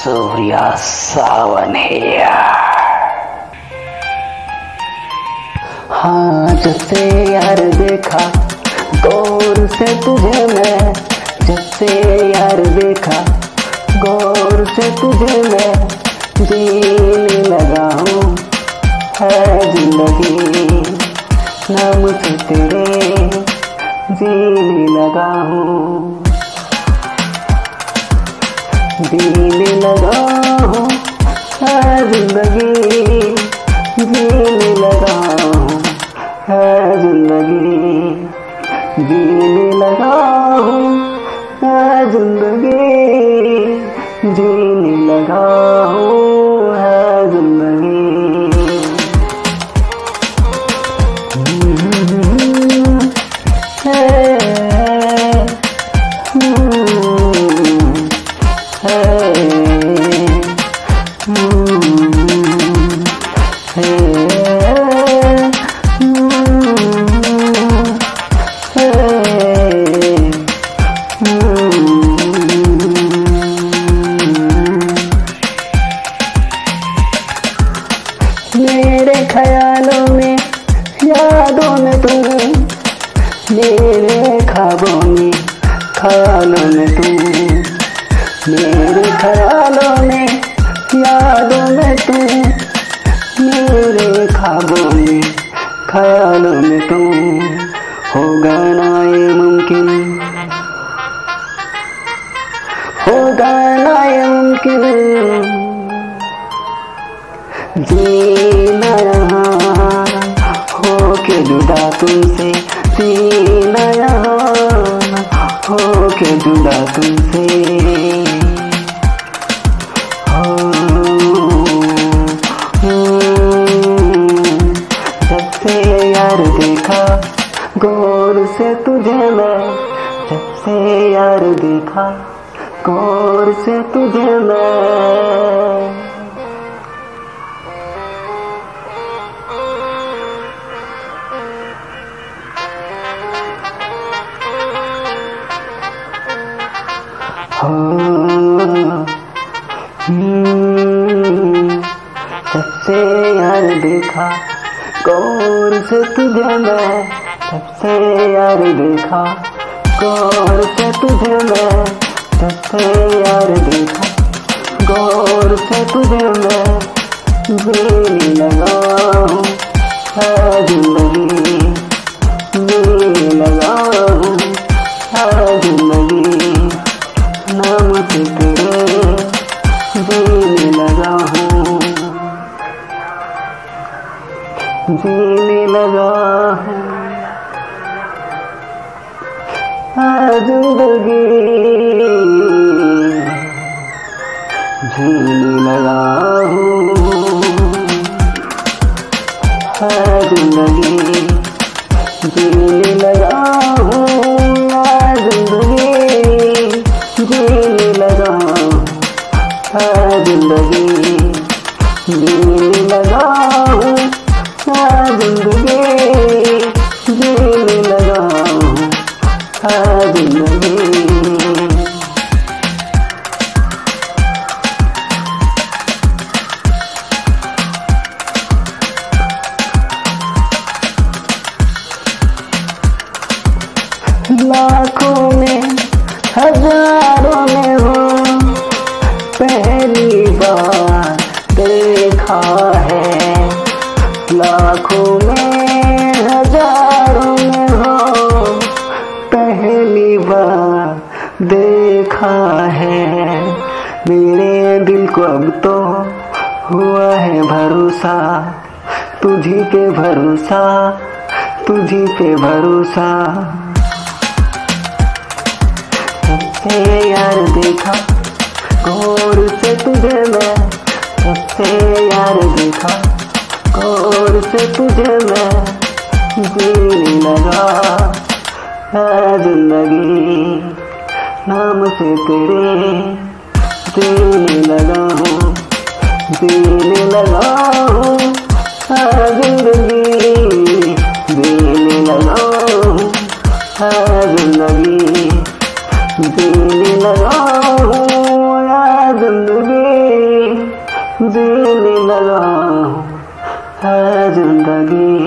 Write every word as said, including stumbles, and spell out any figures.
सूर्या सावन है। हाँ जब से यार देखा गौर से तुझे मैं, जब से यार देखा गौर से तुझे मैं, जीने लगा हूँ है जिंदगी नाम से तेरे, जीने लगा हूँ जीने लगा हूँ है जिंदगी, जीने लगा हूँ है जिंदगी, जीने लगा हूँ है जिंदगी, जीने लगा हूँ है जिंदगी। मेरे ख्यालों में यादों में तुम, मेरे ख्वाबों में ख्यालों में तुम, मेरे ख्यालों में यादों में तुम, मेरे ख्वाबों में ख्यालों में तुम। होगा ना ये मुमकिन, होगा ना ये मुमकिन जीना यहाँ हो के जुदा तुमसे, जीना यहाँ हो के जुदा तुमसे। जब से यार देखा गौर से तुझे मैं, जब से यार देखा गौर से तुझे मैं, जब से यार देखा गौर से तुझे मैं, जब से यार देखा गौर से तुझे मैं, जब से यार देखा गौर से तुझे मैं, जीने लगा हूँ है जिंदगी, जीने लगा हूँ है जिंदगी नाम से तेरे, जीने लगा हूँ जीने लगा हूँ है जिंदगी, जीने लगा हूँ है जिंदगी, जीने लगा हूँ है जिंदगी, जीने लगा है जिंदगी, जीने लगा हूँ है जिंदगी, जीने लगा हूँ है जिंदगी। लाखों में हजारों में हो पहली बार देखा है, लाखों में हजारों में हो पहली बार देखा है। मेरे दिल को अब तो हुआ है भरोसा, तुझी पे भरोसा, तुझी पे भरोसा। जब से यार देखा गौर से तुझे मैं, जब से यार देखा गौर से तुझे मैं, जीने लगा है जिंदगी नाम से तेरे, जीने लगा हूँ जीने लगा हूँ है जिंदगी, जीने लगा हूँ है जिंदगी, जीने लगा हूँ है जिंदगी। जीने लगा हूँ है जिंदगी।